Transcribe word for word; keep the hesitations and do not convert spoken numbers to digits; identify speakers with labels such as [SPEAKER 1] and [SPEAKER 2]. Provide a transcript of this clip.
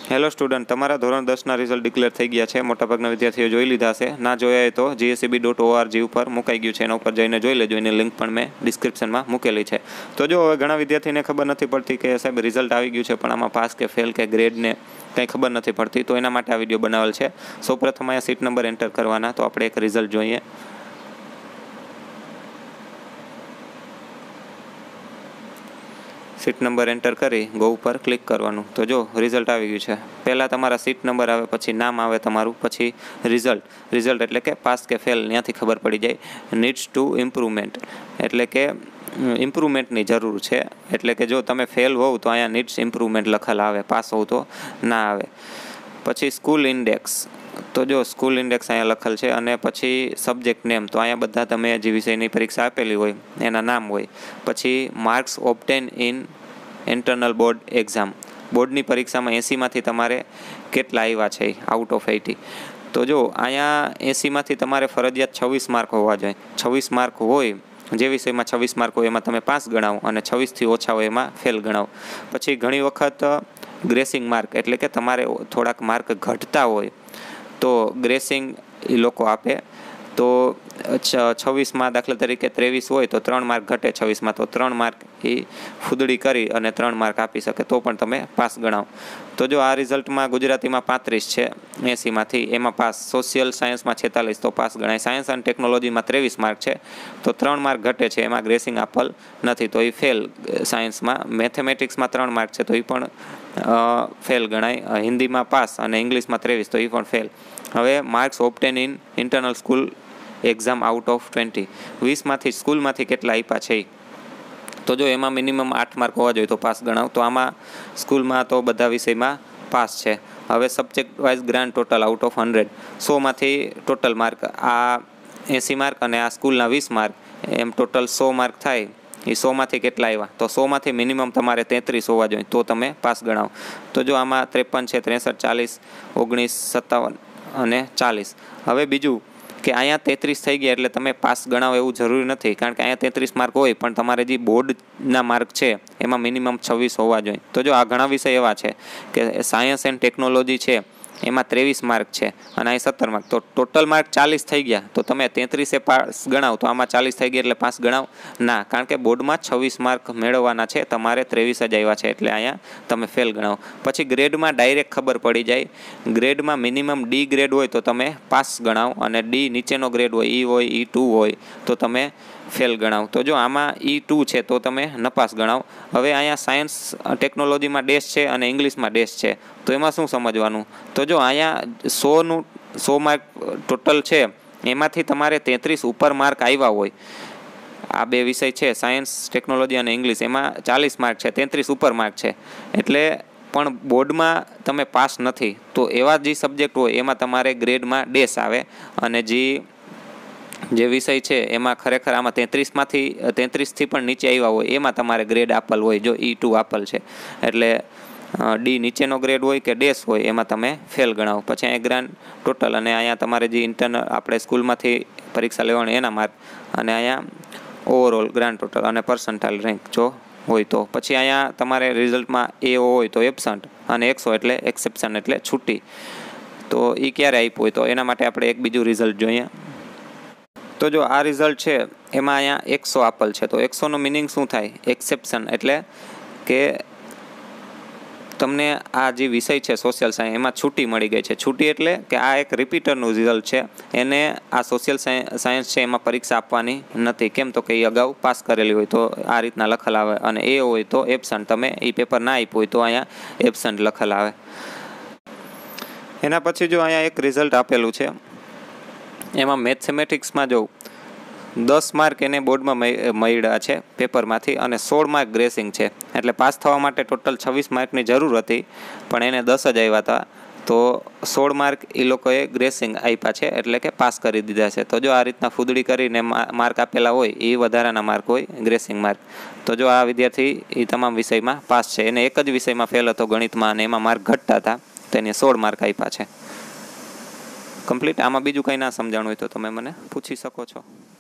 [SPEAKER 1] Hello student, તમારા ધોરણ દસના રિઝલ્ટ ડિક્લેર થઈ ગયા છે. મોટાભાગના વિદ્યાર્થીઓ જોઈ લીધા છે. ના જોયા હોય તો જીએસઈબી ડોટ ઓઆરજી ઉપર મુકાઈ ગયું છે, એના ઉપર જઈને જોઈ લેજો. એની લિંક પણ મેં ડિસ્ક્રિપ્શનમાં મૂકેલી છે. તો જો હવે ઘણા વિદ્યાર્થીને ખબર નથી પડતી કે સાહેબ રિઝલ્ટ આવી ગયું છે પણ આમાં પાસ કે ફેલ કે ગ્રેડને કંઈ ખબર નથી પડતી, તો એના માટે આ વિડીયો બનાવેલ છે. સૌપ્રથમ અહીંયા સીટ નંબર એન્ટર કરવાના, તો આપણે એક રિઝલ્ટ જોઈએ. સીટ નંબર એન્ટર કરી ગો ઉપર ક્લિક કરવાનું. તો જો રિઝલ્ટ આવી ગયું છે. પહેલાં તમારા સીટ નંબર આવે, પછી નામ આવે તમારું, પછી રિઝલ્ટ. રિઝલ્ટ એટલે કે પાસ કે ફેલ, ત્યાંથી ખબર પડી જાય. નીડ્સ ટુ ઇમ્પ્રુવમેન્ટ એટલે કે ઇમ્પ્રુવમેન્ટની જરૂર છે. એટલે કે જો તમે ફેલ હોવ તો અહીંયા નીડ્સ ઇમ્પ્રુવમેન્ટ લખેલ આવે, પાસ હોવ તો ના આવે. પછી સ્કૂલ ઇન્ડેક્સ, તો જો સ્કૂલ ઇન્ડેક્સ અહીંયા લખેલ છે. અને પછી સબ્જેક્ટ નેમ, તો અહીંયા બધા તમે જે વિષયની પરીક્ષા આપેલી હોય એના નામ હોય. પછી marks obtain in internal board exam, બોર્ડની પરીક્ષામાં એંસીમાંથી તમારે કેટલા આવ્યા છે આઉટ ઓફ એટી. તો જો અહીંયા એંસીમાંથી તમારે ફરજિયાત છવ્વીસ માર્ક હોવા જોઈએ. છવ્વીસ માર્ક હોય, જે વિષયમાં છવ્વીસ માર્ક હોય એમાં તમે પાસ ગણાવો, અને છવ્વીસથી ઓછા હોય એમાં ફેલ ગણાવો. પછી ઘણી વખત ગ્રેસિંગ માર્ક એટલે કે તમારે થોડાક માર્ક ઘટતા હોય તો ગ્રેસિંગ એ લોકો આપે. તો છવ્વીસમાં દાખલા તરીકે ત્રેવીસ હોય તો ત્રણ માર્ક ઘટે છવ્વીસમાં, તો ત્રણ માર્ક એ ફૂદડી કરી અને ત્રણ માર્ક આપી શકે, તો પણ તમે પાસ ગણાવો. તો જો આ રિઝલ્ટમાં ગુજરાતીમાં પાંત્રીસ છે એંસીમાંથી, એમાં પાસ. સોશિયલ સાયન્સમાં છેતાલીસ, તો પાસ ગણાય. સાયન્સ અને ટેકનોલોજીમાં ત્રેવીસ માર્ક છે, તો ત્રણ માર્ક ઘટે છે, એમાં ગ્રેસિંગ આપેલ નથી, તો એ ફેલ સાયન્સમાં. મેથેમેટિક્સમાં ત્રણ માર્ક છે, તો એ પણ ફેલ ગણાય. હિન્દીમાં પાસ અને ઇંગ્લિશમાં ત્રેવીસ, તો એ પણ ફેલ. હવે marks obtain in internal school exam out of twenty, વીસમાંથી સ્કૂલમાંથી કેટલા આપ્યા છે. તો જો એમાં મિનિમમ આઠ માર્ક હોવા જોઈએ તો પાસ ગણાવ. તો આમાં સ્કૂલમાં તો બધા વિષયમાં પાસ છે. હવે subject wise grand total out of hundred, સોમાંથી ટોટલ માર્ક આ એંસી માર્ક અને આ સ્કૂલના વીસ માર્ક, એમ ટોટલ સો માર્ક થાય. એ સોમાંથી કેટલા આવ્યા, તો સોમાંથી મિનિમમ તમારે તેત્રીસ હોવા જોઈએ તો તમે પાસ ગણાવો. તો જો આમાં ત્રેપન છે, ત્રેસઠ, ચાલીસ, ઓગણીસ, સત્તાવન અને ચાલીસ. હવે બીજું કે અહીંયા તેત્રીસ થઈ ગયા એટલે તમે પાસ ગણાવો એવું જરૂરી નથી, કારણ કે અહીંયા તેત્રીસ માર્ક હોય પણ તમારે જે બોર્ડના માર્ક છે એમાં મિનિમમ છવ્વીસ હોવા જોઈએ. તો જો આ ઘણા વિષય એવા છે કે સાયન્સ એન્ડ ટેકનોલોજી છે એમાં ત્રેવીસ માર્ક છે અને અહીં સત્તર માર્ક, તો ટોટલ માર્ક ચાલીસ થઈ ગયા, તો તમે તેત્રીસે પાસ ગણાવો. તો આમાં ચાલીસ થઈ ગયા એટલે પાસ ગણાવો ના, કારણ કે બોર્ડમાં છવ્વીસ માર્ક મેળવવાના છે, તમારે ત્રેવીસ જ આવ્યા છે એટલે અહીંયા તમે ફેલ ગણાવો. પછી ગ્રેડમાં ડાયરેક્ટ ખબર પડી જાય. ગ્રેડમાં મિનિમમ ડી ગ્રેડ હોય તો તમે પાસ ગણાવો, અને ડી નીચેનો ગ્રેડ હોય, ઈ હોય, ઈ ટુ હોય તો તમે ફેલ ગણાવો. તો જો આમાં ઈ ટુ છે તો તમે નપાસ ગણાવો. હવે અહીંયા સાયન્સ ટેકનોલોજીમાં ડેશ છે અને ઇંગ્લિશમાં ડેશ છે, તો એમાં શું સમજવાનું. તો જો અહીંયા સોનું સો માર્ક ટોટલ છે, એમાંથી તમારે તેત્રીસ ઉપર માર્ક આવ્યા હોય. આ બે વિષય છે સાયન્સ ટેકનોલોજી અને ઇંગ્લિશ, એમાં ચાલીસ માર્ક છે, તેત્રીસ ઉપર માર્ક છે, એટલે પણ બોર્ડમાં તમે પાસ નથી. તો એવા જે સબ્જેક્ટ હોય એમાં તમારે ગ્રેડમાં ડેશ આવે, અને જે જે વિષય છે એમાં ખરેખર આમાં તેત્રીસમાંથી તેત્રીસથી પણ નીચે આવ્યા હોય એમાં તમારે ગ્રેડ આપેલ હોય. જો ઈ ટુ આપેલ છે એટલે ડી નીચેનો ગ્રેડ હોય કે ડેશ હોય એમાં તમે ફેલ ગણાવો. પછી અહીંયા ગ્રાન્ડ ટોટલ, અને અહીંયા તમારે જે ઇન્ટરનલ આપણે સ્કૂલમાંથી પરીક્ષા લેવાની એના માર્ક, અને અહીંયા ઓવરઓલ ગ્રાન્ડ ટોટલ અને પર્સન્ટાઇલ રેન્ક જો હોય તો. પછી અહીંયા તમારે રિઝલ્ટમાં એ હોય તો એબસન્ટ, અને એકસો એટલે એક્સેપ્શન એટલે છૂટી. તો એ ક્યારે આપ્યું હોય તો એના માટે આપણે એક બીજું રિઝલ્ટ જોઈએ. તો જો આ રિઝલ્ટ છે એમાં અહીંયા એકસો આપેલ છે, તો એકસોનું મિનિંગ શું થાય, એક્સેપ્શન એટલે કે તમને આ જે વિષય છે સોશિયલ સાયન્સ એમાં છૂટી મળી ગઈ છે. છૂટી એટલે કે આ એક રિપીટરનું રિઝલ્ટ છે, એને આ સોશિયલ સાયન્સ છે એમાં પરીક્ષા આપવાની નથી. કેમ તો કે એ અગાઉ પાસ કરેલી હોય તો આ રીતના લખેલ આવે, અને એ હોય તો એબસન્ટ, તમે એ પેપર ના આપ્યું હોય તો અહીંયા એબસન્ટ લખેલ આવે. એના પછી જો અહીંયા એક રિઝલ્ટ આપેલું છે, એમાં મેથેમેટિક્સમાં જો દસ માર્ક એને બોર્ડમાં મળ્યા છે પેપરમાંથી, અને સોળ માર્ક ગ્રેસિંગ છે. એટલે પાસ થવા માટે ટોટલ છવ્વીસ માર્કની જરૂર હતી પણ એને દસ જ આવ્યા હતા, તો સોળ માર્ક એ લોકોએ ગ્રેસિંગ આપ્યા છે એટલે કે પાસ કરી દીધા છે. તો જો આ રીતના ફૂદડી કરીને માર્ક આપેલા હોય એ વધારાના માર્ક હોય, ગ્રેસિંગ માર્ક. તો જો આ વિદ્યાર્થી એ તમામ વિષયમાં પાસ છે. એને એક જ વિષયમાં ફેલ હતો ગણિતમાં, અને એમાં માર્ક ઘટતા હતા, તો એને સોળ માર્ક આપ્યા છે. કમ્પ્લીટ. આમાં બીજું કંઈ ના સમજાણું હોય તો તમે મને પૂછી શકો છો.